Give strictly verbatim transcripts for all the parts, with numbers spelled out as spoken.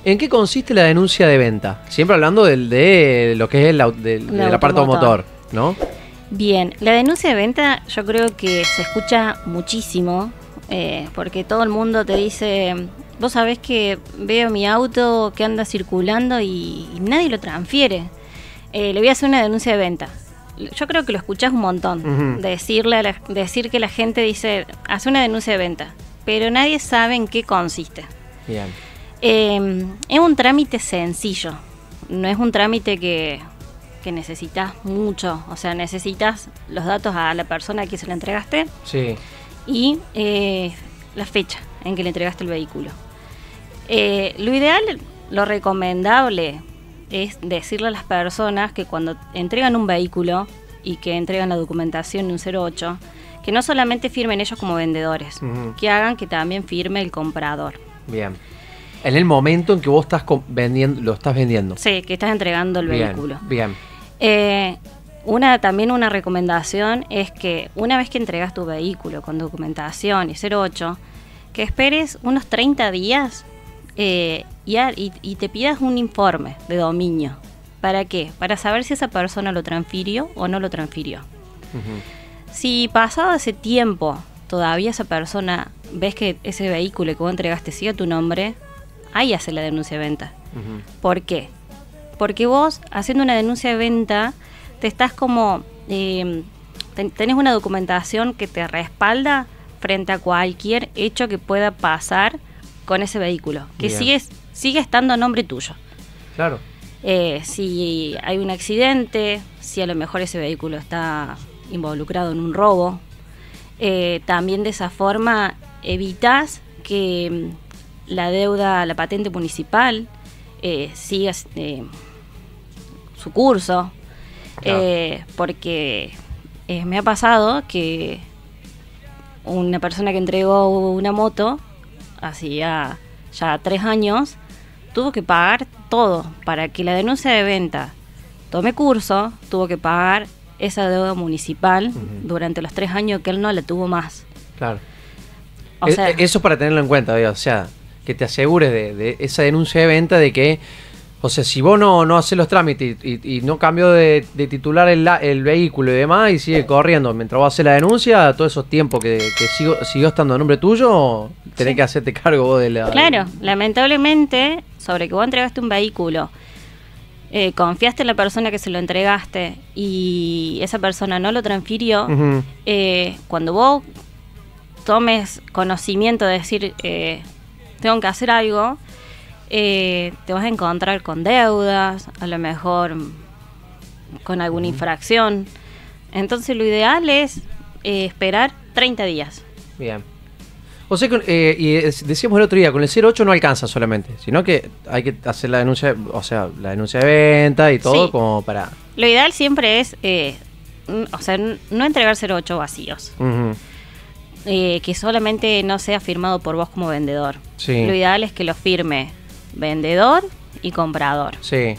¿En qué consiste la denuncia de venta? Siempre hablando del, de lo que es el, au- del, El del aparato automotor. motor, ¿no? Bien, la denuncia de venta yo creo que se escucha muchísimo, eh, porque todo el mundo te dice, vos sabés que veo mi auto que anda circulando y, y nadie lo transfiere. Eh, le voy a hacer una denuncia de venta. Yo creo que lo escuchás un montón, Ujú. decirle a la- decir que la gente dice, hace una denuncia de venta, pero nadie sabe en qué consiste. Bien. Eh, es un trámite sencillo, no es un trámite que, que necesitas mucho, o sea, necesitas los datos a la persona a quien se la entregaste Sí. y eh, la fecha en que le entregaste el vehículo. Eh, lo ideal, lo recomendable es decirle a las personas que cuando entregan un vehículo y que entregan la documentación de un cero ocho, que no solamente firmen ellos como vendedores, Ujú. que hagan que también firme el comprador. Bien. En el momento en que vos estás com- vendiendo, lo estás vendiendo. Sí, que estás entregando el Bien, vehículo. bien. Eh, una, también una recomendación es que una vez que entregas tu vehículo con documentación y cero ocho, que esperes unos treinta días eh, y, a- y- y te pidas un informe de dominio. ¿Para qué? Para saber si esa persona lo transfirió o no lo transfirió. Ujú. Si pasado ese tiempo todavía esa persona ves que ese vehículo que vos entregaste sigue a tu nombre, ahí hace la denuncia de venta. Ujú. ¿Por qué? Porque vos, haciendo una denuncia de venta, te estás como... eh, ten- tenés una documentación que te respalda frente a cualquier hecho que pueda pasar con ese vehículo, que Bien. sigue, sigue estando a nombre tuyo. Claro. Eh, si hay un accidente, si a lo mejor ese vehículo está involucrado en un robo, eh, también de esa forma evitas que mm, la deuda, la patente municipal, eh, siga eh, su curso, Claro. eh, porque eh, me ha pasado que una persona que entregó una moto hacía ya tres años tuvo que pagar todo para que la denuncia de venta tome curso, tuvo que pagar esa deuda municipal Ujú. durante los tres años que él no la tuvo más. Claro. O E- sea, e- eso para tenerlo en cuenta, digo, o sea, que te asegures de, de esa denuncia de venta de que, o sea, si vos no, no haces los trámites y, y- y no cambió de, de titular el, la- el vehículo y demás y sigue corriendo mientras vos haces la denuncia, todos esos tiempos que, que sigo- siguió estando a nombre tuyo, tenés Sí. que hacerte cargo vos de la... claro, lamentablemente, sobre que vos entregaste un vehículo, eh, confiaste en la persona que se lo entregaste y esa persona no lo transfirió, Ujú. eh, cuando vos tomes conocimiento de decir, eh, tengo que hacer algo, eh, te vas a encontrar con deudas, a lo mejor mm, con alguna infracción. Entonces lo ideal es eh, esperar treinta días. Bien. O sea, con- eh, y es- decíamos el otro día, con el cero ocho no alcanza solamente, sino que hay que hacer la denuncia, o sea, la denuncia de venta y todo Sí. como para... Lo ideal siempre es, eh, n- o sea, n- no entregar cero ocho vacíos, Ujú. eh, que solamente no sea firmado por vos como vendedor. Sí. Lo ideal es que lo firme vendedor y comprador. Sí.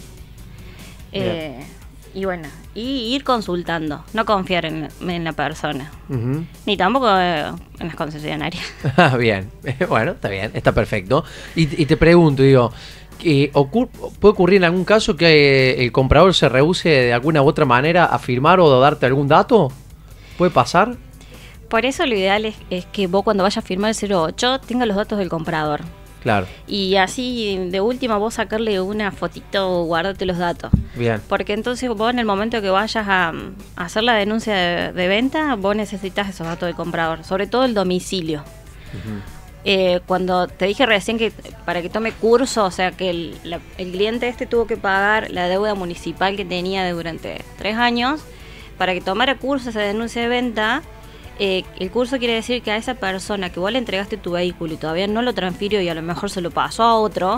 Eh, y bueno, y ir consultando, no confiar en, en la persona, Ujú. ni tampoco eh, en las concesionarias. Ah, bien, bueno, está bien, está perfecto. Y, y te pregunto, digo, que ocur- ¿puede ocurrir en algún caso que eh, el comprador se rehúse de alguna u otra manera a firmar o a darte algún dato? ¿Puede pasar? Por eso lo ideal es, es que vos cuando vayas a firmar el cero ocho tengas los datos del comprador. Claro, Y así de última vos sacarle una fotito o guardarte los datos. bien. Porque entonces vos en el momento que vayas a, a hacer la denuncia de, de venta, vos necesitas esos datos del comprador, sobre todo el domicilio. Ujú. Eh, cuando te dije recién que para que tome curso, o sea que el, la- el cliente este tuvo que pagar la deuda municipal que tenía de durante tres años, para que tomara curso esa denuncia de venta, eh, el curso quiere decir que a esa persona que vos le entregaste tu vehículo y todavía no lo transfirió y a lo mejor se lo pasó a otro,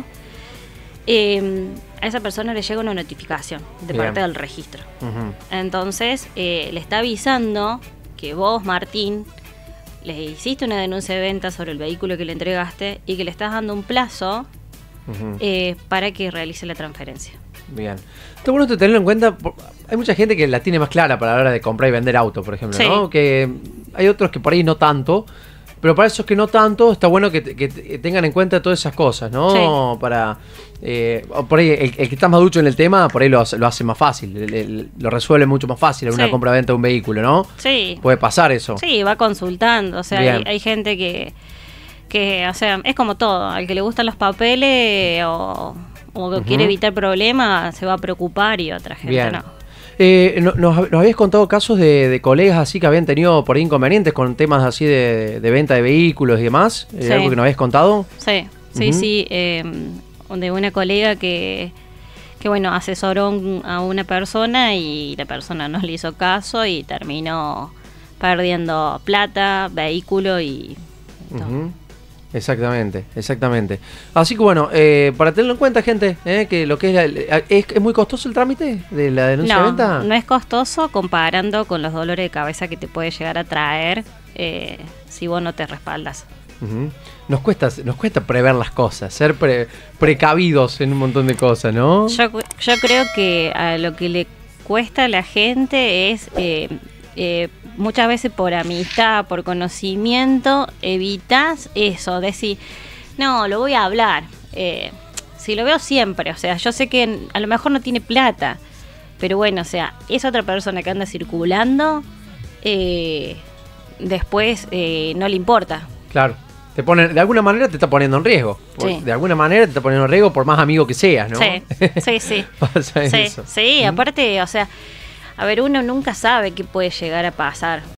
eh, a esa persona le llega una notificación de Bien. parte del registro. Ujú. Entonces eh, le está avisando que vos, Martín, le hiciste una denuncia de venta sobre el vehículo que le entregaste y que le estás dando un plazo Ujú. eh, para que realice la transferencia. Bien. Está bueno tenerlo en cuenta. por- Hay mucha gente que la tiene más clara para la hora de comprar y vender autos, por ejemplo, Sí. ¿no? Que hay otros que por ahí no tanto, Pero para eso es que no tanto, está bueno que, que tengan en cuenta todas esas cosas, ¿no? Sí. Para, eh, por ahí, el, el que está más ducho en el tema, por ahí lo, lo hace más fácil, el, el, lo resuelve mucho más fácil en sí. una compra-venta de un vehículo, ¿no? Sí. Puede pasar eso. Sí, va consultando, o sea, hay, hay gente que, que, o sea, es como todo, al que le gustan los papeles o, o uh-huh. quiere evitar problemas, se va a preocupar y otra gente Bien. no. Eh, nos, nos habías contado casos de, de colegas así que habían tenido por ahí inconvenientes con temas así de, de venta de vehículos y demás. Eh, sí. ¿Algo que nos habías contado? Sí, sí, uh-huh. sí. Eh, de una colega que, que bueno, asesoró un, a una persona y la persona no le hizo caso y terminó perdiendo plata, vehículo y todo. Uh-huh. Exactamente, exactamente. Así que bueno, eh, para tenerlo en cuenta, gente, eh, que lo que es, la, es es muy costoso el trámite de la denuncia no, de venta. No es costoso comparando con los dolores de cabeza que te puede llegar a traer eh, si vos no te respaldas. Uh-huh. Nos cuesta, nos cuesta prever las cosas, ser pre, precavidos en un montón de cosas, ¿no? Yo, yo creo que a lo que le cuesta a la gente es eh, eh, muchas veces por amistad, por conocimiento, evitas eso, decir, no, lo voy a hablar. Eh, si lo veo siempre, o sea, yo sé que a lo mejor no tiene plata, pero bueno, o sea, es otra persona que anda circulando, eh, después eh, no le importa. Claro, te pone, de alguna manera te está poniendo en riesgo. Por, sí. De alguna manera te está poniendo en riesgo por más amigo que seas, ¿no? Sí, sí, sí. Pasa sí, eso. sí, ¿Mm? Aparte, o sea, a ver, uno nunca sabe qué puede llegar a pasar.